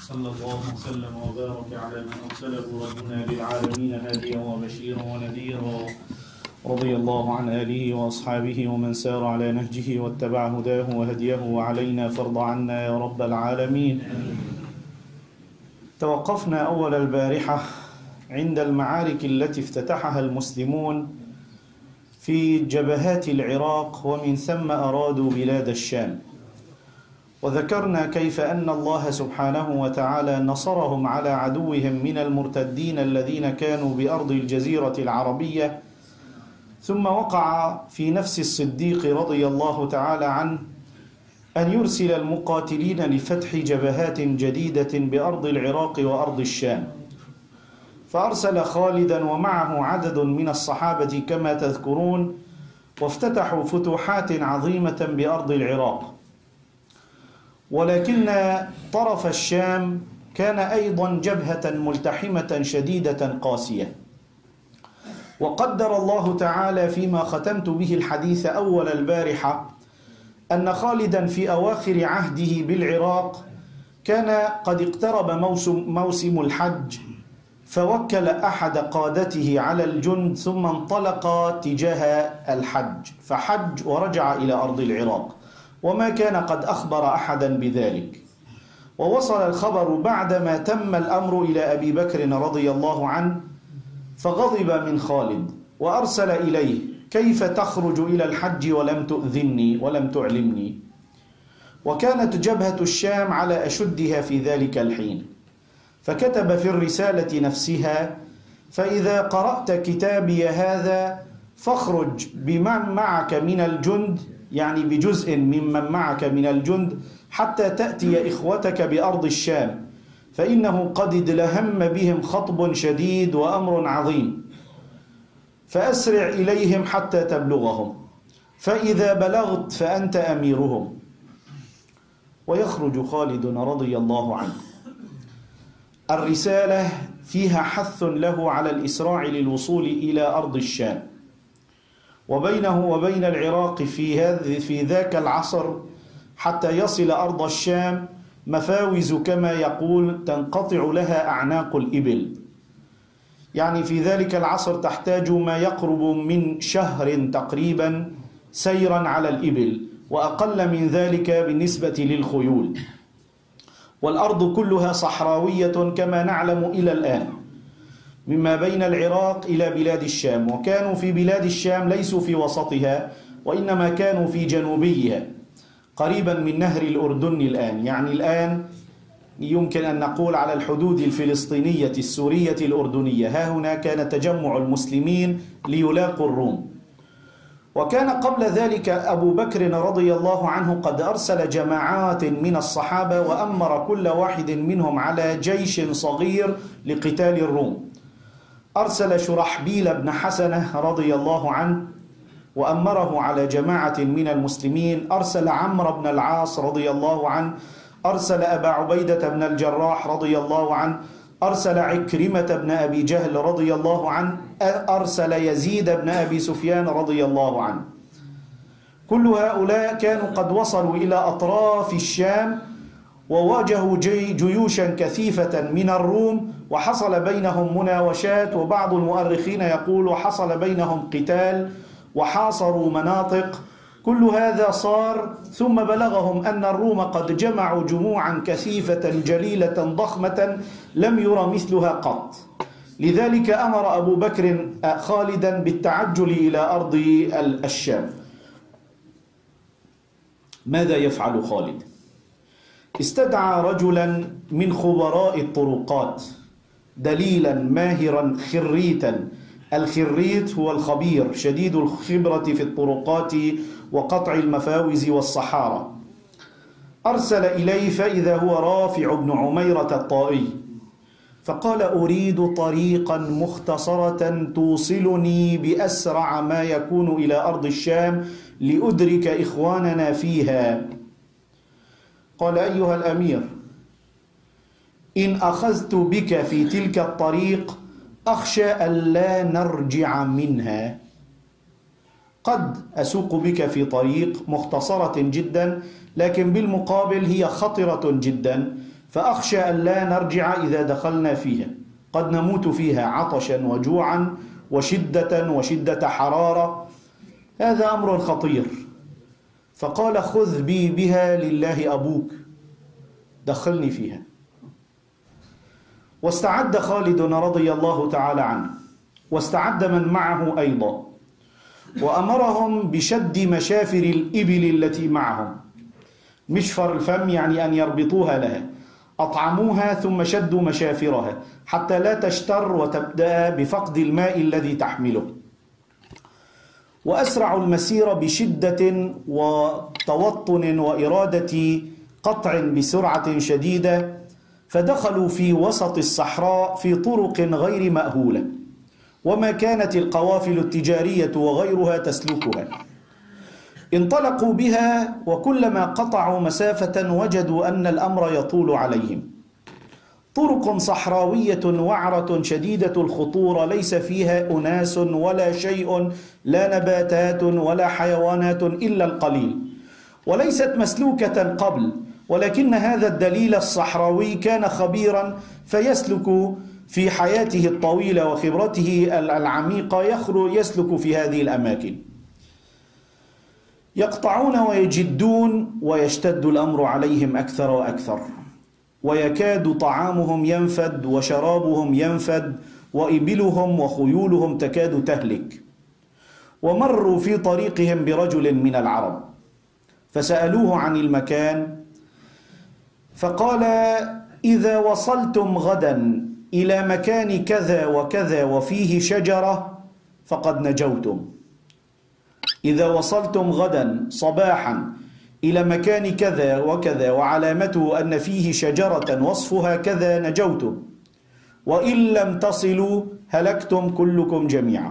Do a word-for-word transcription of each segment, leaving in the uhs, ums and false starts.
صلى الله وسلم وبارك على من أرسله ربنا للعالمين هاديا وبشيرا ونذيرا. رضي الله عن آله وأصحابه ومن سار على نهجه واتبع هداه وهديه وعلينا فرض عنا يا رب العالمين. توقفنا أول البارحة عند المعارك التي افتتحها المسلمون في جبهات العراق ومن ثم أرادوا بلاد الشام، وذكرنا كيف أن الله سبحانه وتعالى نصرهم على عدوهم من المرتدين الذين كانوا بأرض الجزيرة العربية. ثم وقع في نفس الصديق رضي الله تعالى عنه أن يرسل المقاتلين لفتح جبهات جديدة بأرض العراق وأرض الشام، فأرسل خالدا ومعه عدد من الصحابة كما تذكرون، وافتتحوا فتوحات عظيمة بأرض العراق. ولكن طرف الشام كان أيضا جبهة ملتحمة شديدة قاسية، وقدر الله تعالى فيما ختمت به الحديث أول البارحة أن خالدا في أواخر عهده بالعراق كان قد اقترب موسم, موسم الحج، فوكل أحد قادته على الجند ثم انطلق تجاه الحج، فحج ورجع إلى أرض العراق، وما كان قد أخبر أحدا بذلك. ووصل الخبر بعدما تم الأمر إلى أبي بكر رضي الله عنه، فغضب من خالد وأرسل إليه: كيف تخرج إلى الحج ولم تؤذني ولم تعلمني؟ وكانت جبهة الشام على أشدها في ذلك الحين، فكتب في الرسالة نفسها: فإذا قرأت كتابي هذا فاخرج بمن معك من الجند، يعني بجزء ممن معك من الجند، حتى تأتي إخوتك بأرض الشام، فإنه قد ادلهم بهم خطب شديد وأمر عظيم، فأسرع إليهم حتى تبلغهم، فإذا بلغت فأنت أميرهم. ويخرج خالد رضي الله عنه. الرسالة فيها حث له على الإسراع للوصول إلى أرض الشام، وبينه وبين العراق في هذا في ذاك العصر حتى يصل أرض الشام مفاوز كما يقول تنقطع لها أعناق الإبل، يعني في ذلك العصر تحتاج ما يقرب من شهر تقريبا سيرا على الإبل، وأقل من ذلك بالنسبة للخيول، والأرض كلها صحراوية كما نعلم إلى الآن، مما بين العراق إلى بلاد الشام. وكانوا في بلاد الشام ليسوا في وسطها، وإنما كانوا في جنوبيها قريبا من نهر الأردن الآن، يعني الآن يمكن أن نقول على الحدود الفلسطينية السورية الأردنية. ها هنا كان تجمع المسلمين ليلاقوا الروم. وكان قبل ذلك أبو بكر رضي الله عنه قد أرسل جماعات من الصحابة، وأمر كل واحد منهم على جيش صغير لقتال الروم. أرسل شرحبيل بن حسنة رضي الله عنه وأمره على جماعة من المسلمين، أرسل عمرو بن العاص رضي الله عنه، أرسل أبا عبيدة بن الجراح رضي الله عنه، أرسل عكرمة بن أبي جهل رضي الله عنه، أرسل يزيد بن أبي سفيان رضي الله عنه. كل هؤلاء كانوا قد وصلوا إلى أطراف الشام، وواجهوا جي جيوشا كثيفة من الروم، وحصل بينهم مناوشات، وبعض المؤرخين يقول حصل بينهم قتال، وحاصروا مناطق. كل هذا صار، ثم بلغهم أن الروم قد جمعوا جموعا كثيفة جليلة ضخمة لم يرى مثلها قط. لذلك أمر أبو بكر خالدا بالتعجل إلى أرض الشام. ماذا يفعل خالد؟ استدعى رجلا من خبراء الطرقات، دليلا ماهرا خريتا. الخريت هو الخبير شديد الخبرة في الطرقات وقطع المفاوز والصحارى. أرسل إليه فإذا هو رافع بن عميرة الطائي، فقال: أريد طريقا مختصرة توصلني بأسرع ما يكون إلى أرض الشام لأدرك إخواننا فيها. قال: أيها الأمير، إن أخذت بك في تلك الطريق أخشى أن لا نرجع منها. قد أسوق بك في طريق مختصرة جدا، لكن بالمقابل هي خطرة جدا، فأخشى أن لا نرجع إذا دخلنا فيها، قد نموت فيها عطشا وجوعا وشدة وشدة حرارة، هذا أمر خطير. فقال خذ بي بها لله أبوك، دخلني فيها. واستعد خالد رضي الله تعالى عنه، واستعد من معه أيضا، وأمرهم بشد مشافر الإبل التي معهم. مشفر الفم يعني أن يربطوها لها، أطعموها ثم شدوا مشافرها حتى لا تشتر وتبدأ بفقد الماء الذي تحمله. وأسرعوا المسير بشدة وتوطن وإرادة قطع بسرعة شديدة، فدخلوا في وسط الصحراء في طرق غير مأهولة، وما كانت القوافل التجارية وغيرها تسلكها. انطلقوا بها، وكلما قطعوا مسافة وجدوا أن الأمر يطول عليهم. طرق صحراوية وعرة شديدة الخطورة، ليس فيها أناس ولا شيء، لا نباتات ولا حيوانات إلا القليل، وليست مسلوكة قبل، ولكن هذا الدليل الصحراوي كان خبيرا فيسلك في حياته الطويلة وخبرته العميقة، يسلك في هذه الأماكن. يقطعون ويجدون، ويشتد الأمر عليهم أكثر وأكثر، ويكاد طعامهم ينفد وشرابهم ينفد وإبلهم وخيولهم تكاد تهلك. ومروا في طريقهم برجل من العرب فسألوه عن المكان، فقال إذا وصلتم غدا إلى مكان كذا وكذا وفيه شجرة فقد نجوتم. إذا وصلتم غدا صباحا إلى مكان كذا وكذا وعلامته أن فيه شجرة وصفها كذا نجوتم، وإن لم تصلوا هلكتم كلكم جميعا.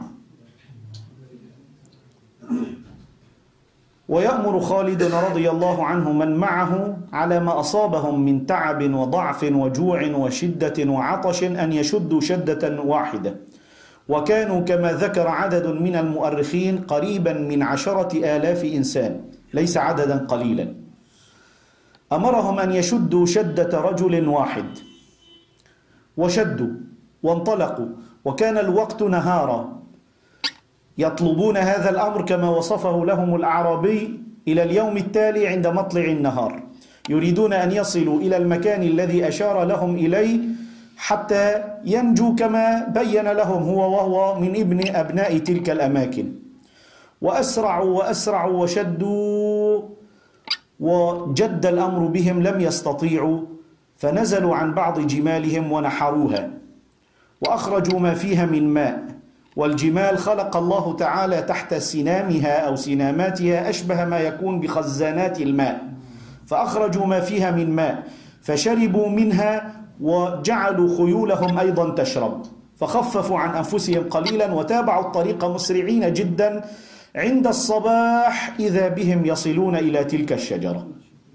ويأمر خالد رضي الله عنه من معه على ما أصابهم من تعب وضعف وجوع وشدة وعطش أن يشدوا شدة واحدة، وكانوا كما ذكر عدد من المؤرخين قريبا من عشرة آلاف إنسان، ليس عددا قليلا. أمرهم أن يشدوا شدة رجل واحد، وشدوا وانطلقوا، وكان الوقت نهارا، يطلبون هذا الأمر كما وصفه لهم الأعرابي إلى اليوم التالي عند مطلع النهار، يريدون أن يصلوا إلى المكان الذي أشار لهم إليه حتى ينجو كما بين لهم هو وهو من ابن أبناء تلك الأماكن. وأسرعوا وأسرعوا وشدوا، وجد الأمر بهم، لم يستطيعوا، فنزلوا عن بعض جمالهم ونحروها وأخرجوا ما فيها من ماء. والجمال خلق الله تعالى تحت سنامها أو سناماتها أشبه ما يكون بخزانات الماء، فأخرجوا ما فيها من ماء فشربوا منها، وجعلوا خيولهم أيضا تشرب، فخففوا عن أنفسهم قليلا وتابعوا الطريق مسرعين جدا. عند الصباح إذا بهم يصلون إلى تلك الشجرة،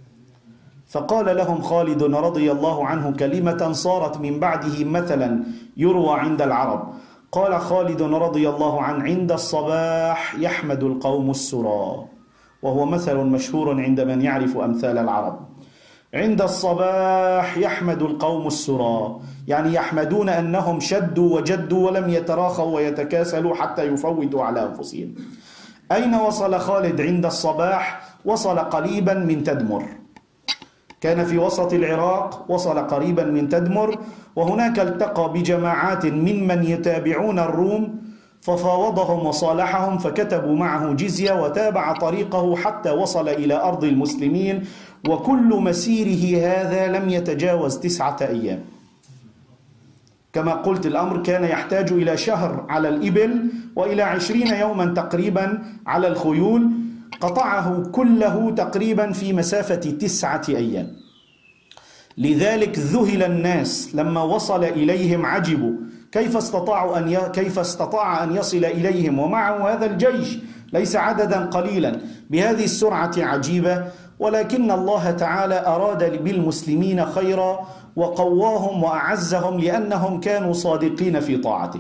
فقال لهم خالد رضي الله عنه كلمة صارت من بعده مثلا يروى عند العرب. قال خالد رضي الله عنه عند الصباح يحمد القوم السرى، وهو مثل مشهور عند من يعرف أمثال العرب. عند الصباح يحمد القوم السرى، يعني يحمدون أنهم شدوا وجدوا ولم يتراخوا ويتكاسلوا حتى يفوتوا على أنفسهم. أين وصل خالد عند الصباح؟ وصل قريبا من تدمر، كان في وسط العراق، وصل قريبا من تدمر، وهناك التقى بجماعات ممن يتابعون الروم ففاوضهم وصالحهم، فكتبوا معه جزية وتابع طريقه حتى وصل إلى أرض المسلمين، وكل مسيره هذا لم يتجاوز تسعة أيام. كما قلت الأمر كان يحتاج إلى شهر على الإبل وإلى عشرين يوما تقريبا على الخيول، قطعه كله تقريبا في مسافة تسعة أيام. لذلك ذهل الناس لما وصل إليهم، عجبوا كيف استطاعوا أن ي... كيف استطاع أن يصل إليهم ومعه هذا الجيش ليس عددا قليلا بهذه السرعة عجيبة. ولكن الله تعالى أراد بالمسلمين خيرا وقواهم وأعزهم لأنهم كانوا صادقين في طاعته.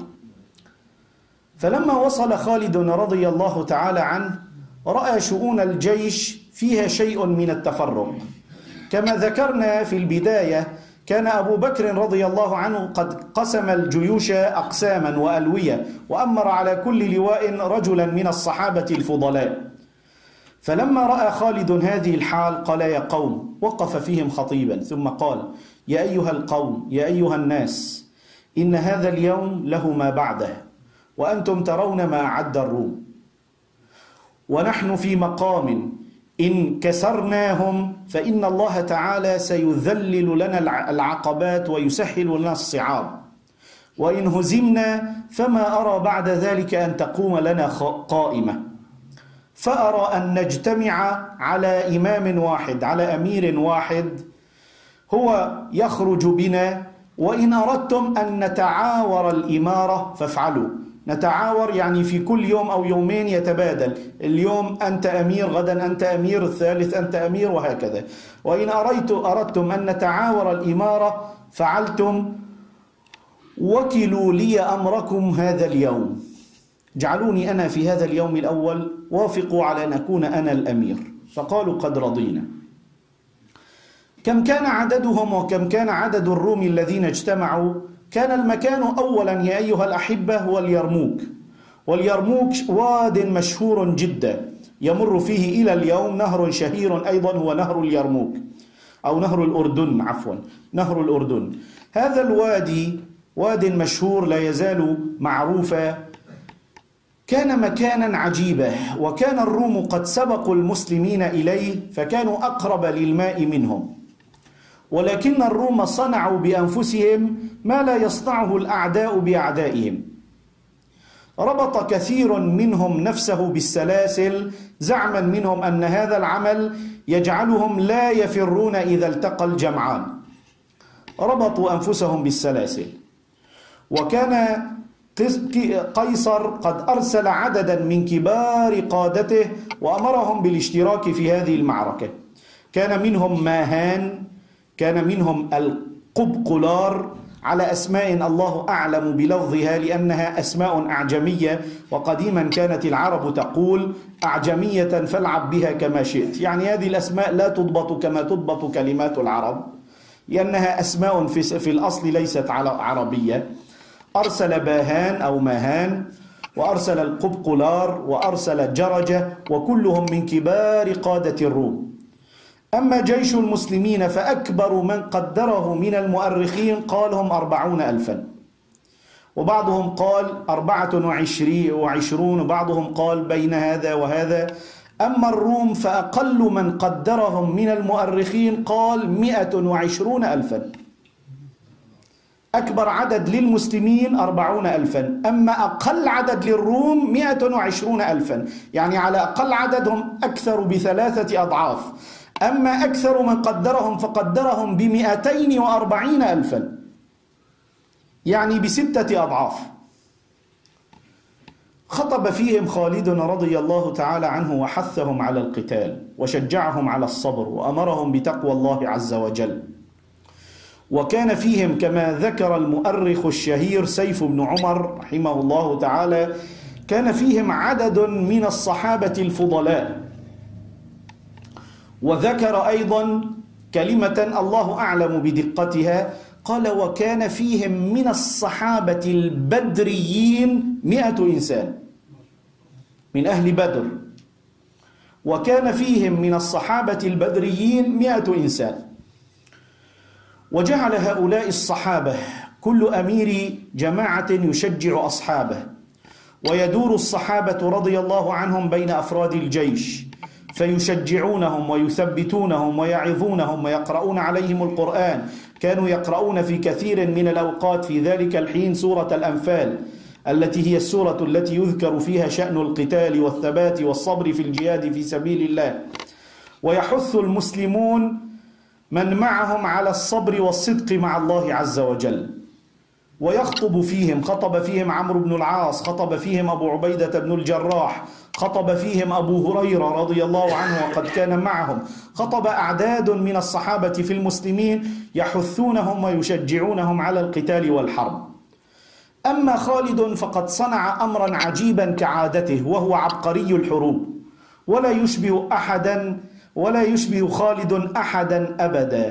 فلما وصل خالد رضي الله تعالى عنه رأى شؤون الجيش فيها شيء من التفرق. كما ذكرنا في البداية كان أبو بكر رضي الله عنه قد قسم الجيوش أقساما وألوية، وأمر على كل لواء رجلا من الصحابة الفضلاء. فلما رأى خالد هذه الحال قال: يا قوم، وقف فيهم خطيبا ثم قال: يا أيها القوم، يا أيها الناس، إن هذا اليوم له ما بعده، وأنتم ترون ما أعد الروم، ونحن في مقام إن كسرناهم فإن الله تعالى سيذلل لنا العقبات ويسهل لنا الصعاب، وإن هزمنا فما أرى بعد ذلك أن تقوم لنا قائمة، فأرى أن نجتمع على إمام واحد، على أمير واحد هو يخرج بنا، وإن أردتم أن نتعاور الإمارة فافعلوا. نتعاور يعني في كل يوم أو يومين يتبادل، اليوم أنت أمير، غدا أنت أمير، الثالث أنت أمير، وهكذا. وإن أردتم أن نتعاور الإمارة فعلتم، وكلوا لي أمركم هذا اليوم، جعلوني أنا في هذا اليوم الأول، وافقوا على أن أكون أنا الأمير. فقالوا: قد رضينا. كم كان عددهم وكم كان عدد الروم الذين اجتمعوا؟ كان المكان أولا يا أيها الأحبة هو اليرموك، واليرموك واد مشهور جدا يمر فيه إلى اليوم نهر شهير أيضا هو نهر اليرموك، أو نهر الأردن، عفوا نهر الأردن. هذا الوادي واد مشهور لا يزال معروفا، كان مكانا عجيبا، وكان الروم قد سبقوا المسلمين إليه فكانوا أقرب للماء منهم، ولكن الروم صنعوا بأنفسهم ما لا يصنعه الأعداء بأعدائهم. ربط كثير منهم نفسه بالسلاسل زعما منهم أن هذا العمل يجعلهم لا يفرون إذا التقى الجمعان، ربطوا أنفسهم بالسلاسل. وكان قيصر قد أرسل عددا من كبار قادته وأمرهم بالاشتراك في هذه المعركة. كان منهم ماهان، كان منهم القبقلار، على أسماء الله أعلم بلفظها لأنها أسماء أعجمية، وقديما كانت العرب تقول: أعجمية فالعب بها كما شئت، يعني هذه الأسماء لا تضبط كما تضبط كلمات العرب، لأنها أسماء في الأصل ليست عربية. أرسل باهان أو ماهان، وأرسل القبقلار، وأرسل جرجة، وكلهم من كبار قادة الروم. أما جيش المسلمين فأكبر من قدره من المؤرخين قال هم أربعون ألفا، وبعضهم قال أربعة وعشرون، وبعضهم قال بين هذا وهذا. أما الروم فأقل من قدرهم من المؤرخين قال مئة وعشرون ألفا، أكبر عدد للمسلمين أربعون ألفا، أما أقل عدد للروم مئة وعشرون ألفا، يعني على أقل عددهم أكثر بثلاثة أضعاف. أما أكثر من قدرهم فقدرهم بمئتين وأربعين ألفا، يعني بستة أضعاف. خطب فيهم خالد رضي الله تعالى عنه وحثهم على القتال وشجعهم على الصبر وأمرهم بتقوى الله عز وجل. وكان فيهم كما ذكر المؤرخ الشهير سيف بن عمر رحمه الله تعالى، كان فيهم عدد من الصحابة الفضلاء. وذكر أيضا كلمة الله أعلم بدقتها، قال: وكان فيهم من الصحابة البدريين مئة إنسان من أهل بدر، وكان فيهم من الصحابة البدريين مئة إنسان. وجعل هؤلاء الصحابة كل أمير جماعة يشجع أصحابه، ويدور الصحابة رضي الله عنهم بين أفراد الجيش فيشجعونهم ويثبتونهم ويعظونهم ويقرؤون عليهم القرآن. كانوا يقرؤون في كثير من الأوقات في ذلك الحين سورة الأنفال، التي هي السورة التي يذكر فيها شأن القتال والثبات والصبر في الجهاد في سبيل الله. ويحث المسلمون من معهم على الصبر والصدق مع الله عز وجل. ويخطب فيهم، خطب فيهم عمرو بن العاص، خطب فيهم أبو عبيدة بن الجراح، خطب فيهم أبو هريرة رضي الله عنه وقد كان معهم، خطب أعداد من الصحابة في المسلمين يحثونهم ويشجعونهم على القتال والحرب. أما خالد فقد صنع أمرا عجيبا كعادته، وهو عبقري الحروب، ولا يشبه أحدا ولا يشبه خالد أحدا أبدا.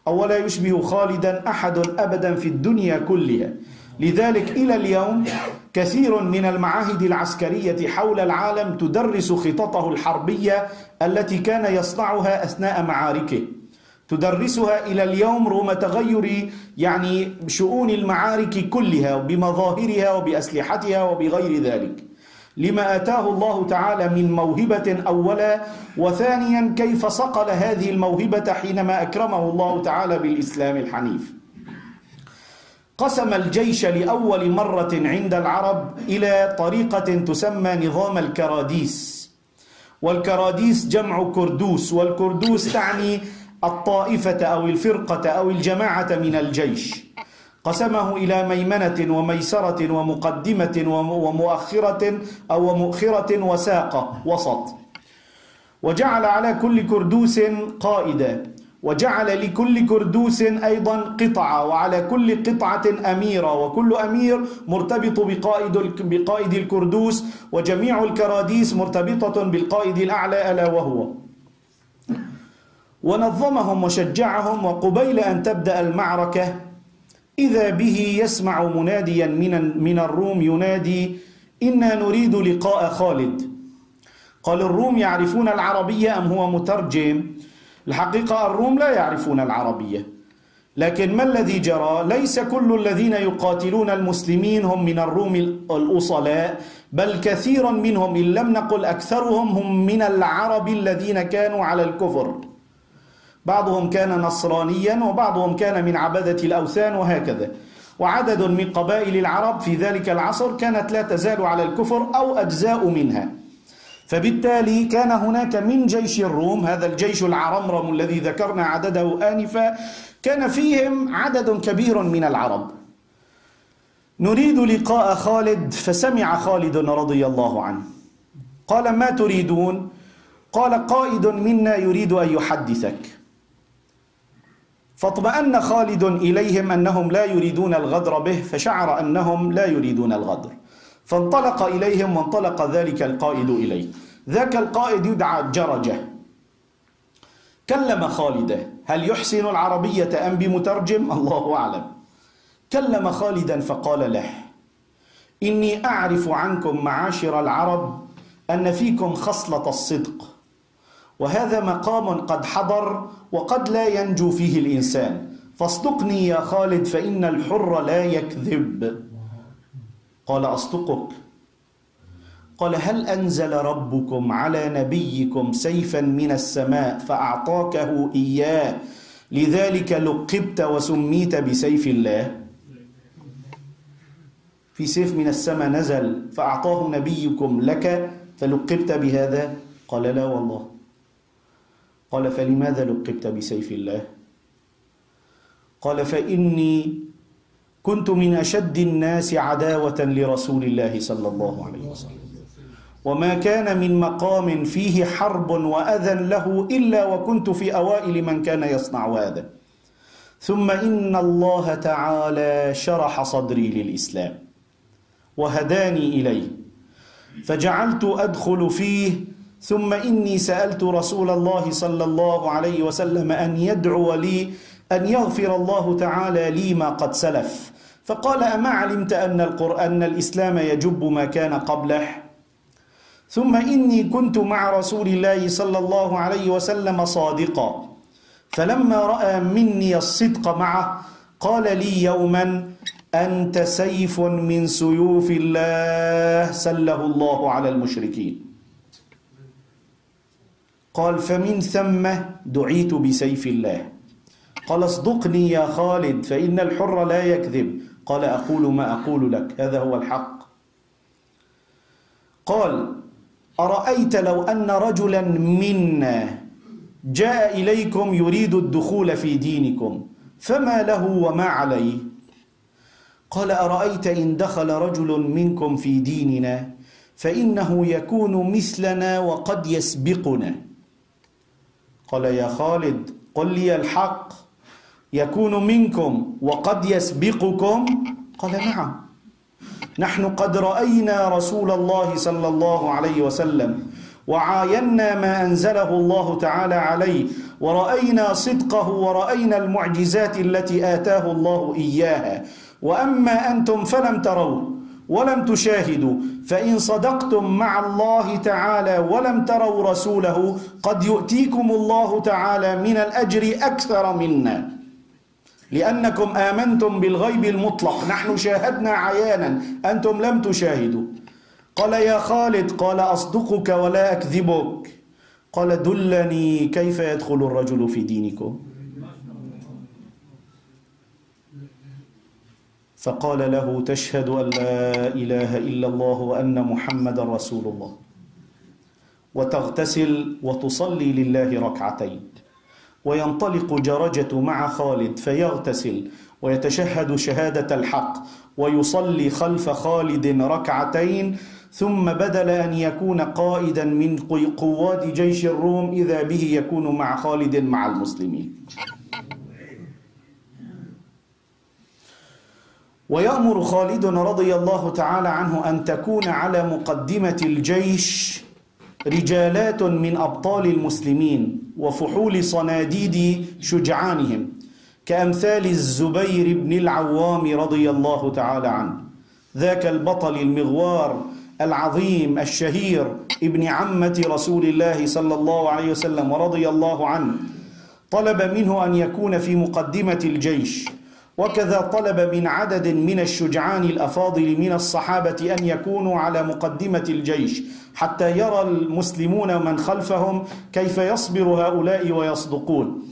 أو ولا يشبه خالدا أحد أبدا في الدنيا كلها. لذلك إلى اليوم كثير من المعاهد العسكرية حول العالم تدرس خططه الحربية التي كان يصنعها أثناء معاركه، تدرسها إلى اليوم رغم تغير يعني شؤون المعارك كلها بمظاهرها وبأسلحتها وبغير ذلك، لما آتاه الله تعالى من موهبة أولا، وثانيا كيف صقل هذه الموهبة حينما أكرمه الله تعالى بالإسلام الحنيف. قسم الجيش لأول مرة عند العرب إلى طريقة تسمى نظام الكراديس، والكراديس جمع كردوس، والكردوس تعني الطائفة أو الفرقة أو الجماعة من الجيش. قسمه إلى ميمنة وميسرة ومقدمة ومؤخرة أو مؤخرة وساقة وسط، وجعل على كل كردوس قائدا، وجعل لكل كردوس أيضا قطعة، وعلى كل قطعة أميرة، وكل أمير مرتبط بقائد بقائد الكردوس، وجميع الكراديس مرتبطة بالقائد الأعلى ألا وهو. ونظمهم وشجعهم، وقبيل أن تبدأ المعركة إذا به يسمع مناديا من من الروم ينادي: إنا نريد لقاء خالد. قال: الروم يعرفون العربية أم هو مترجم؟ الحقيقة الروم لا يعرفون العربية، لكن ما الذي جرى؟ ليس كل الذين يقاتلون المسلمين هم من الروم الأصلاء، بل كثيرا منهم إن لم نقل أكثرهم هم من العرب الذين كانوا على الكفر، بعضهم كان نصرانيا وبعضهم كان من عبدة الأوثان وهكذا. وعدد من قبائل العرب في ذلك العصر كانت لا تزال على الكفر أو أجزاء منها، فبالتالي كان هناك من جيش الروم، هذا الجيش العرمرم الذي ذكرنا عدده آنفا، كان فيهم عدد كبير من العرب. نريد لقاء خالد، فسمع خالد رضي الله عنه. قال: ما تريدون؟ قال: قائد منا يريد أن يحدثك. فاطمأن خالد إليهم أنهم لا يريدون الغدر به، فشعر أنهم لا يريدون الغدر، فانطلق إليهم، وانطلق ذلك القائد إليه. ذاك القائد يدعى جرجة. كلم خالدا: هل يحسن العربية أم بمترجم؟ الله أعلم. كلم خالدا فقال له: إني أعرف عنكم معاشر العرب أن فيكم خصلة الصدق، وهذا مقام قد حضر وقد لا ينجو فيه الإنسان، فاصدقني يا خالد فإن الحر لا يكذب. قال: أصدقك. قال: هل أنزل ربكم على نبيكم سيفا من السماء فأعطاكه إياه لذلك لقبت وسميت بسيف الله؟ في سيف من السماء نزل فأعطاه نبيكم لك فلقبت بهذا؟ قال: لا والله. قال: فلماذا لقبت بسيف الله؟ قال: فإني كنت من أشد الناس عداوة لرسول الله صلى الله عليه وسلم، وما كان من مقام فيه حرب وأذى له إلا وكنت في أوائل من كان يصنع هذا، ثم إن الله تعالى شرح صدري للإسلام وهداني إليه فجعلت أدخل فيه، ثم إني سألت رسول الله صلى الله عليه وسلم أن يدعو لي أن يغفر الله تعالى لي ما قد سلف، فقال: أما علمت أن القرآن الإسلام يجب ما كان قبله؟ ثم إني كنت مع رسول الله صلى الله عليه وسلم صادقا، فلما رأى مني الصدق معه قال لي يوما: أنت سيف من سيوف الله سله الله على المشركين. قال: فمن ثم دعيت بسيف الله. قال: اصدقني يا خالد فإن الحر لا يكذب. قال: أقول ما أقول لك، هذا هو الحق. قال: أرأيت لو أن رجلا منا جاء إليكم يريد الدخول في دينكم فما له وما عليه؟ قال: أرأيت إن دخل رجل منكم في ديننا فإنه يكون مثلنا وقد يسبقنا. قال: يا خالد قل لي الحق، يكون منكم وقد يسبقكم؟ قال: نعم، نحن قد رأينا رسول الله صلى الله عليه وسلم وعاينا ما أنزله الله تعالى عليه، ورأينا صدقه ورأينا المعجزات التي آتاه الله إياها. وأما أنتم فلم تروا ولم تشاهدوا، فإن صدقتم مع الله تعالى ولم تروا رسوله قد يؤتيكم الله تعالى من الأجر أكثر منا، لأنكم آمنتم بالغيب المطلق، نحن شاهدنا عيانا أنتم لم تشاهدوا. قال يا خالد، قال أصدقك ولا أكذبك. قال دلني كيف يدخل الرجل في دينكم. فقال له تشهد أن لا إله إلا الله وأن محمد رسول الله، وتغتسل وتصلي لله ركعتين. وينطلق جرجة مع خالد فيغتسل ويتشهد شهادة الحق ويصلي خلف خالد ركعتين، ثم بدل أن يكون قائدا من قوات جيش الروم إذا به يكون مع خالد مع المسلمين. ويأمر خالد رضي الله تعالى عنه أن تكون على مقدمة الجيش رجالات من أبطال المسلمين وفحول صناديد شجعانهم، كأمثال الزبير بن العوام رضي الله تعالى عنه، ذاك البطل المغوار العظيم الشهير ابن عمة رسول الله صلى الله عليه وسلم ورضي الله عنه. طلب منه أن يكون في مقدمة الجيش، وكذا طلب من عدد من الشجعان الأفاضل من الصحابة أن يكونوا على مقدمة الجيش حتى يرى المسلمون من خلفهم كيف يصبر هؤلاء ويصدقون.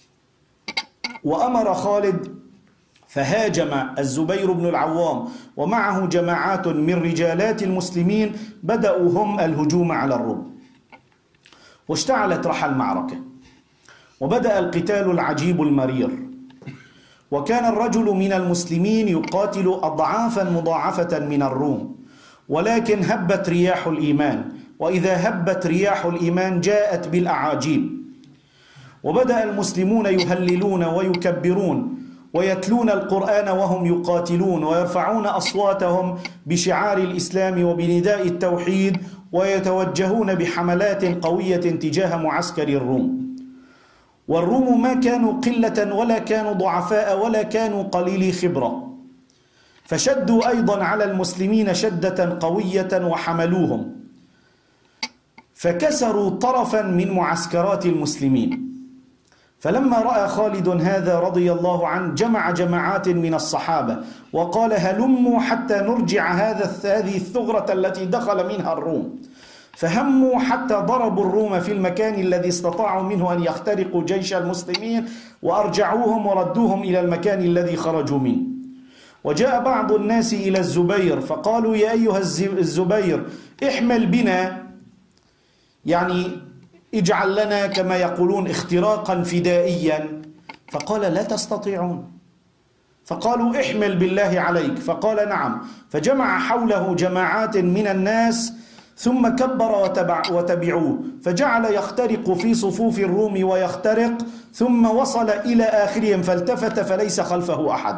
وأمر خالد فهاجم الزبير بن العوام ومعه جماعات من رجالات المسلمين، بدأوا هم الهجوم على الروم، واشتعلت رحى المعركة، وبدأ القتال العجيب المرير. وكان الرجل من المسلمين يقاتل أضعافا مضاعفة من الروم، ولكن هبت رياح الإيمان، وإذا هبت رياح الإيمان جاءت بالأعاجيب. وبدأ المسلمون يهللون ويكبرون ويتلون القرآن وهم يقاتلون، ويرفعون أصواتهم بشعار الإسلام وبنداء التوحيد، ويتوجهون بحملات قوية تجاه معسكر الروم. والروم ما كانوا قلة ولا كانوا ضعفاء ولا كانوا قليلي خبرة، فشدوا أيضا على المسلمين شدة قوية وحملوهم، فكسروا طرفا من معسكرات المسلمين. فلما رأى خالد هذا رضي الله عنه جمع جماعات من الصحابة وقال هلموا حتى نرجع هذا هذه الثغرة التي دخل منها الروم. فهموا حتى ضربوا الروم في المكان الذي استطاعوا منه أن يخترقوا جيش المسلمين، وأرجعوهم وردوهم إلى المكان الذي خرجوا منه. وجاء بعض الناس إلى الزبير فقالوا يا أيها الزبير احمل بنا، يعني اجعل لنا كما يقولون اختراقا فدائيا. فقال لا تستطيعون. فقالوا احمل بالله عليك، فقال نعم. فجمع حوله جماعات من الناس ثم كبر وتبع وتبعوه، فجعل يخترق في صفوف الروم ويخترق، ثم وصل إلى آخرهم فالتفت فليس خلفه أحد.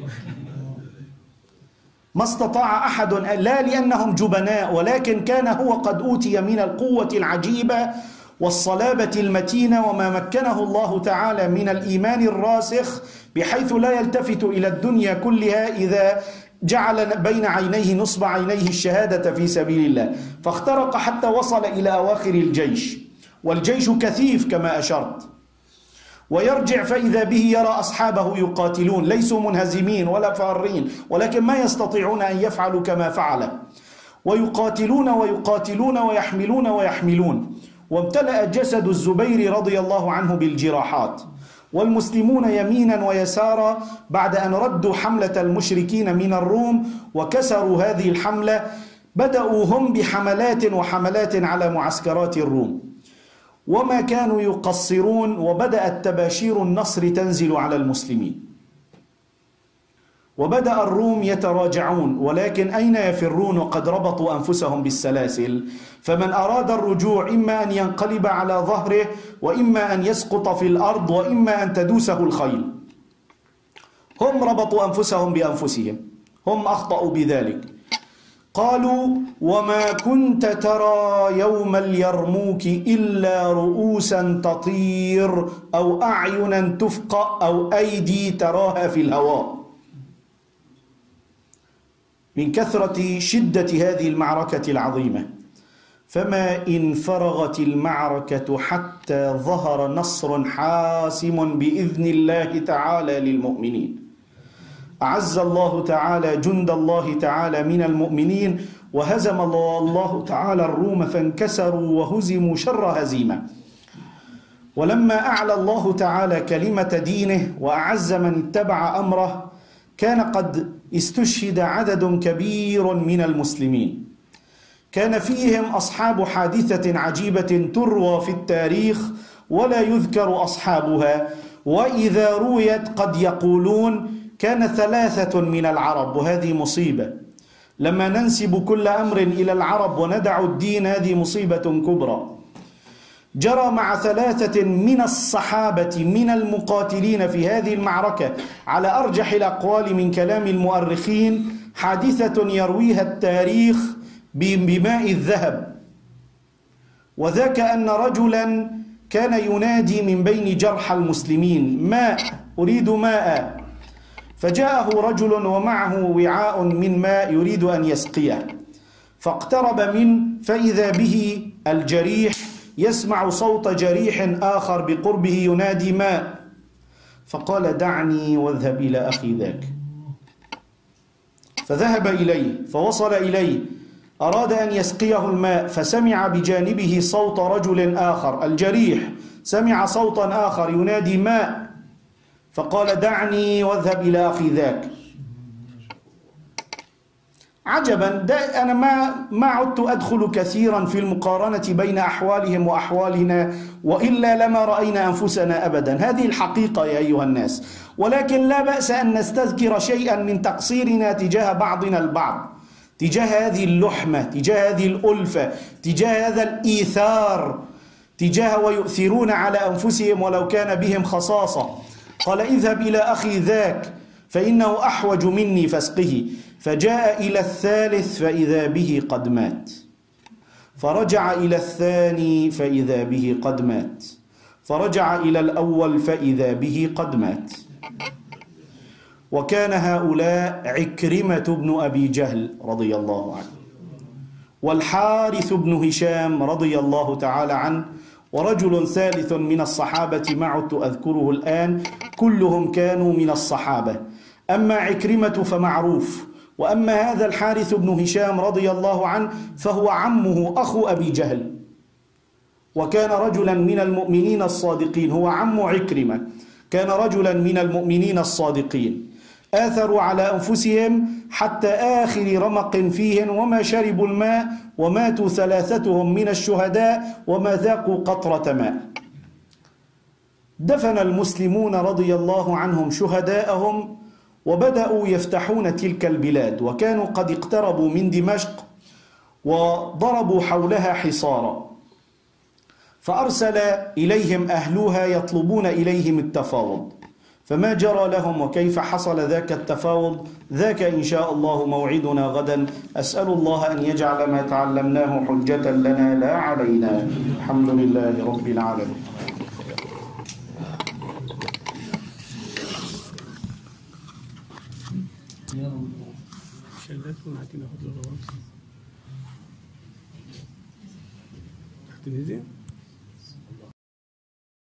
ما استطاع أحد، لا لأنهم جبناء، ولكن كان هو قد أوتي من القوة العجيبة والصلابة المتينة، وما مكنه الله تعالى من الإيمان الراسخ بحيث لا يلتفت إلى الدنيا كلها إذا جعل بين عينيه نصب عينيه الشهادة في سبيل الله. فاخترق حتى وصل إلى أواخر الجيش، والجيش كثيف كما أشرت. ويرجع فإذا به يرى أصحابه يقاتلون، ليسوا منهزمين ولا فارين، ولكن ما يستطيعون أن يفعلوا كما فعل، ويقاتلون ويقاتلون ويحملون ويحملون. وامتلأ جسد الزبير رضي الله عنه بالجراحات، والمسلمون يمينا ويسارا بعد أن ردوا حملة المشركين من الروم وكسروا هذه الحملة، بدأوا هم بحملات وحملات على معسكرات الروم، وما كانوا يقصرون، وبدأت تباشير النصر تنزل على المسلمين. وبدأ الروم يتراجعون، ولكن أين يفرون وقد ربطوا أنفسهم بالسلاسل؟ فمن أراد الرجوع إما أن ينقلب على ظهره، وإما أن يسقط في الأرض، وإما أن تدوسه الخيل. هم ربطوا أنفسهم بأنفسهم، هم أخطأوا بذلك. قالوا وما كنت ترى يوم اليرموك إلا رؤوسا تطير أو أعينا تفقأ أو أيدي تراها في الهواء. من كثرة شدة هذه المعركة العظيمة، فما إن فرغت المعركة حتى ظهر نصر حاسم بإذن الله تعالى للمؤمنين. أعز الله تعالى جند الله تعالى من المؤمنين، وهزم الله تعالى الروم فانكسروا وهزموا شر هزيمة. ولما أعلى الله تعالى كلمة دينه وأعز من اتبع أمره، كان قد استشهد عدد كبير من المسلمين، كان فيهم أصحاب حادثة عجيبة تروى في التاريخ ولا يذكر أصحابها، وإذا رويت قد يقولون كان ثلاثة من العرب، وهذه مصيبة. لما ننسب كل أمر إلى العرب وندع الدين هذه مصيبة كبرى. جرى مع ثلاثة من الصحابة من المقاتلين في هذه المعركة على أرجح الأقوال من كلام المؤرخين حادثة يرويها التاريخ بماء الذهب، وذاك أن رجلا كان ينادي من بين جرحى المسلمين: ماء، أريد ماء. فجاءه رجل ومعه وعاء من ماء يريد أن يسقيه، فاقترب منه فإذا به الجريح يسمع صوت جريح آخر بقربه ينادي ماء، فقال: دعني واذهب إلى أخي ذاك. فذهب إليه فوصل إليه، أراد أن يسقيه الماء، فسمع بجانبه صوت رجل آخر، الجريح سمع صوتا آخر ينادي ماء، فقال: دعني واذهب إلى أخي ذاك. عجبا، أنا ما ما عدت أدخل كثيرا في المقارنة بين أحوالهم وأحوالنا، وإلا لما رأينا أنفسنا أبدا. هذه الحقيقة يا أيها الناس، ولكن لا بأس أن نستذكر شيئا من تقصيرنا تجاه بعضنا البعض، تجاه هذه اللحمة، تجاه هذه الألفة، تجاه هذا الإيثار، تجاه ويؤثرون على أنفسهم ولو كان بهم خصاصة. قال: اذهب إلى أخي ذاك فإنه أحوج مني فاسقه. فجاء إلى الثالث فإذا به قد مات، فرجع إلى الثاني فإذا به قد مات، فرجع إلى الأول فإذا به قد مات. وكان هؤلاء عكرمة بن أبي جهل رضي الله عنه، والحارث بن هشام رضي الله تعالى عنه، ورجل ثالث من الصحابة ما عدت أذكره الآن، كلهم كانوا من الصحابة. أما عكرمة فمعروف، وأما هذا الحارث بن هشام رضي الله عنه فهو عمه أخو أبي جهل، وكان رجلا من المؤمنين الصادقين، هو عم عكرمة، كان رجلا من المؤمنين الصادقين. آثروا على أنفسهم حتى آخر رمق فيهم، وما شربوا الماء، وماتوا ثلاثتهم من الشهداء وما ذاقوا قطرة ماء. دفن المسلمون رضي الله عنهم شهداءهم، وبدأوا يفتحون تلك البلاد، وكانوا قد اقتربوا من دمشق وضربوا حولها حصارا، فأرسل إليهم أهلها يطلبون إليهم التفاوض. فما جرى لهم وكيف حصل ذاك التفاوض، ذاك إن شاء الله موعدنا غدا. أسأل الله أن يجعل ما تعلمناه حجة لنا لا علينا. الحمد لله رب العالمين. تحت الهزيمة.